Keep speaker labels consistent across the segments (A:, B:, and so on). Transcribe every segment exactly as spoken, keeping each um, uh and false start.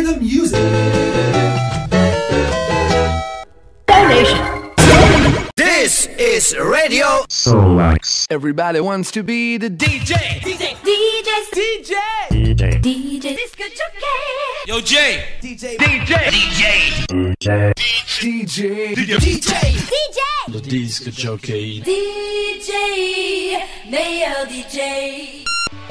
A: hear the music.
B: Donation. This is Radio
C: Solax.
D: Everybody wants to be the D J.
E: D J. D J.
C: D J. D J.
E: D J. Disco jockey.
B: Yo, Jay.
A: D J.
B: D J. D J.
C: D J.
D: D J.
B: D J.
E: D J.
C: The disco jockey.
E: D J. Male D J.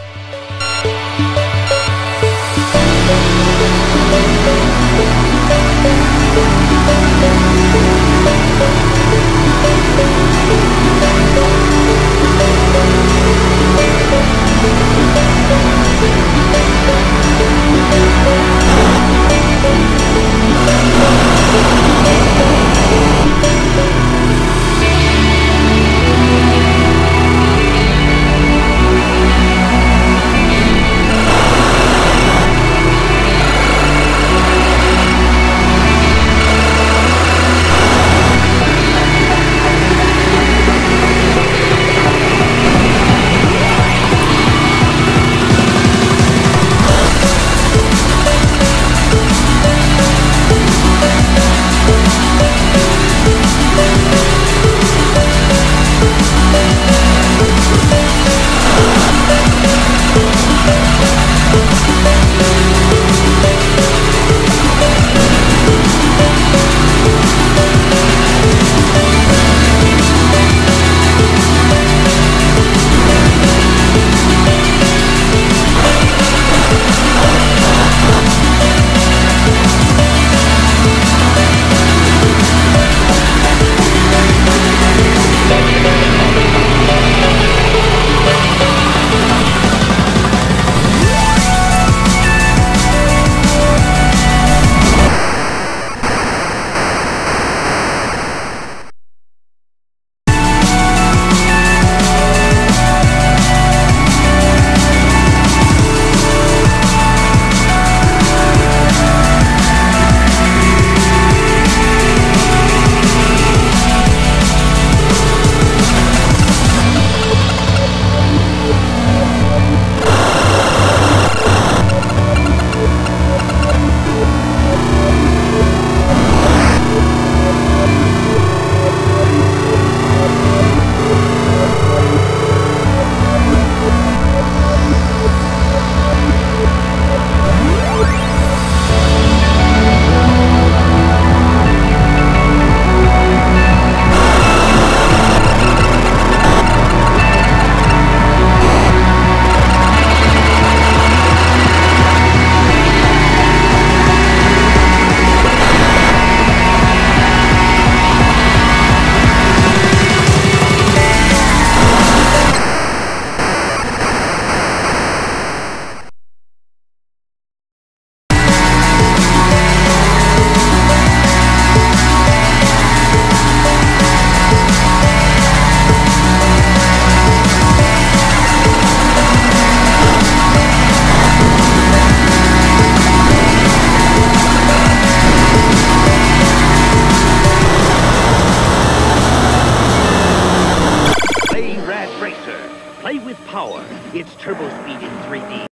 F: It's turbo speed in three D.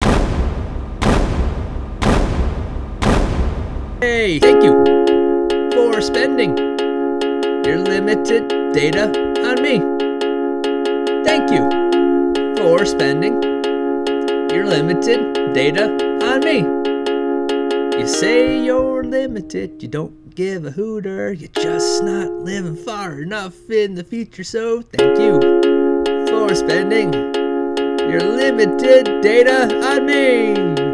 G: Hey, thank you for spending your limited data on me. Thank you for spending your limited data on me. You say you're limited, you don't give a hooter, you're just not living far enough in the future, so thank you for spending your limited data on me.